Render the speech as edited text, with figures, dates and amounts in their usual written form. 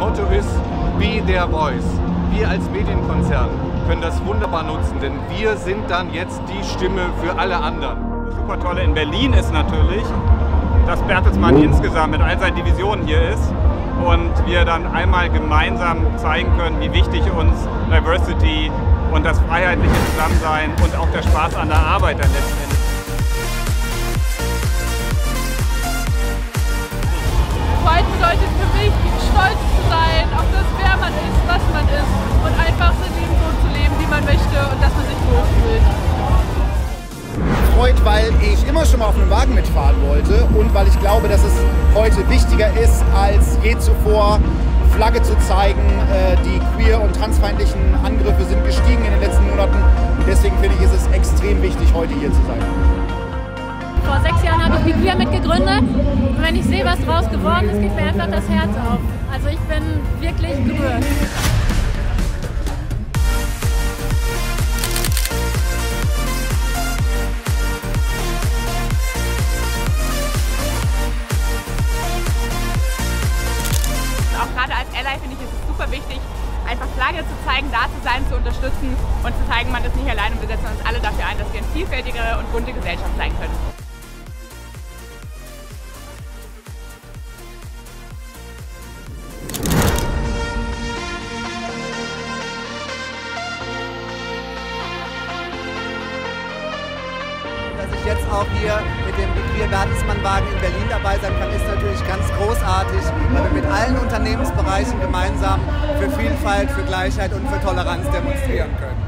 Motto ist Be Their Voice. Wir als Medienkonzern können das wunderbar nutzen, denn wir sind dann jetzt die Stimme für alle anderen. Das super Tolle in Berlin ist natürlich, dass Bertelsmann insgesamt mit all seinen Divisionen hier ist und wir dann einmal gemeinsam zeigen können, wie wichtig uns Diversity und das freiheitliche Zusammensein und auch der Spaß an der Arbeit dann letztendlich. Pride bedeutet für mich, stolz zu sein auf das, wer man ist, was man ist und einfach sein Leben so zu leben, wie man möchte und dass man sich wohlfühlt. Freut, weil ich immer schon mal auf einem Wagen mitfahren wollte und weil ich glaube, dass es heute wichtiger ist als je zuvor, Flagge zu zeigen. Die queer- und transfeindlichen Angriffe sind gestiegen in den letzten Monaten und deswegen finde ich, ist es extrem wichtig, heute hier zu sein. Vor 6 Jahren habe ich Be Queer mitgegründet und wenn ich sehe, was draus geworden ist, geht mir einfach das Herz auf. Also ich bin wirklich gerührt. Auch gerade als Ally finde ich, ist es super wichtig, einfach Flagge zu zeigen, da zu sein, zu unterstützen und zu zeigen, man ist nicht allein und wir setzen uns alle dafür ein, dass wir eine vielfältigere und bunte Gesellschaft sein können. Dass ich jetzt auch hier mit dem Be Queer Bertelsmann-Wagen in Berlin dabei sein kann, ist natürlich ganz großartig, weil wir mit allen Unternehmensbereichen gemeinsam für Vielfalt, für Gleichheit und für Toleranz demonstrieren können.